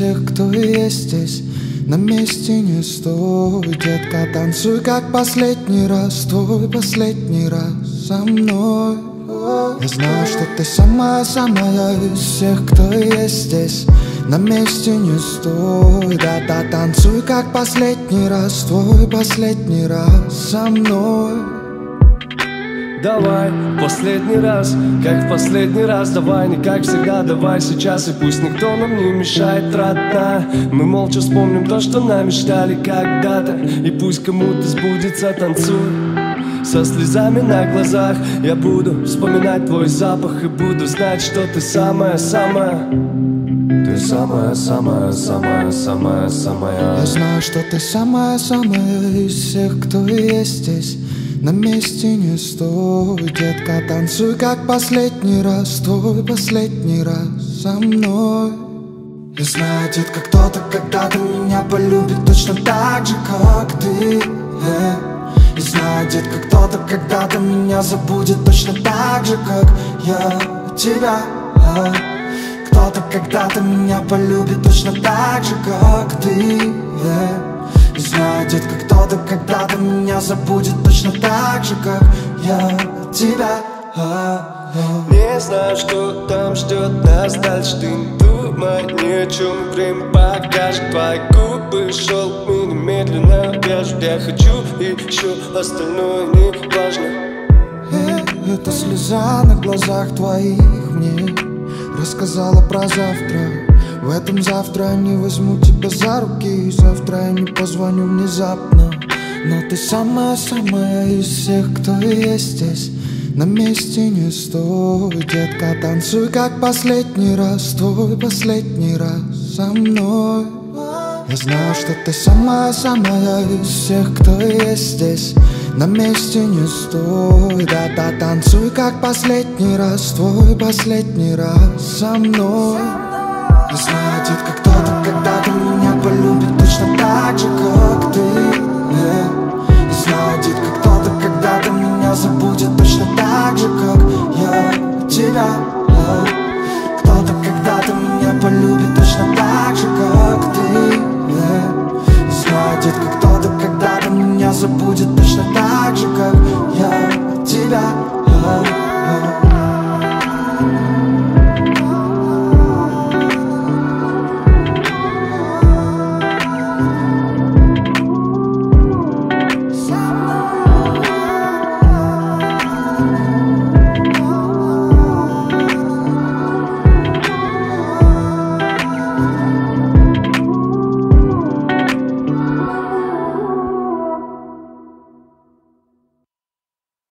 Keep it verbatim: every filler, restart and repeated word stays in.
всех, кто есть здесь, на месте не стой, детка, танцуй как последний раз, твой последний раз со мной. Я знаю, что ты самая-самая из всех, кто есть здесь, на месте не стой, да-да, танцуй как последний раз, твой последний раз со мной. Давай, последний раз, как в последний раз, давай, не как всегда, давай сейчас, и пусть никто нам не мешает, родная. Мы молча вспомним то, что нам мечтали когда-то, и пусть кому-то сбудется, танцуй со слезами на глазах. Я буду вспоминать твой запах и буду знать, что ты самая-самая. Ты самая-самая-самая-самая-самая. Я знаю, что ты самая-самая из всех, кто есть здесь, на месте не стой, детка, танцуй как последний раз, твой последний раз со мной. Я знаю, детка, кто-то когда-то меня полюбит точно так же, как ты, yeah. Я знаю, детка, кто-то когда-то меня забудет точно так же, как я тебя, yeah. Кто-то когда-то меня полюбит точно так же, как ты, yeah. Не знаю, детка, кто-то когда-то меня забудет точно так же, как я тебя. Не знаю, что там ждет нас дальше. Ты не думай ни о чем, время покажет. Твои губы, шелк, мы немедленно вяжут. Я хочу и еще остальное не важно. э, Это слеза на глазах твоих мне рассказала про завтра. В этом завтра я не возьму тебя за руки, завтра я не позвоню внезапно. Но ты самая-самая из всех, кто есть здесь, на месте не стой, детка, танцуй как последний раз, твой последний раз со мной. Я знаю, что ты самая-самая из всех, кто есть здесь, на месте не стой, да-да, танцуй как последний раз, твой последний раз со мной. Я знаю, детка, кто-то